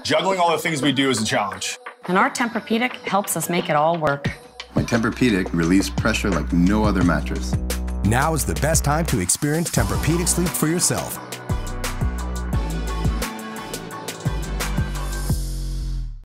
Juggling all the things we do is a challenge. And our Tempur-Pedic helps us make it all work. My Tempur-Pedic relieves pressure like no other mattress. Now is the best time to experience Tempur-Pedic sleep for yourself.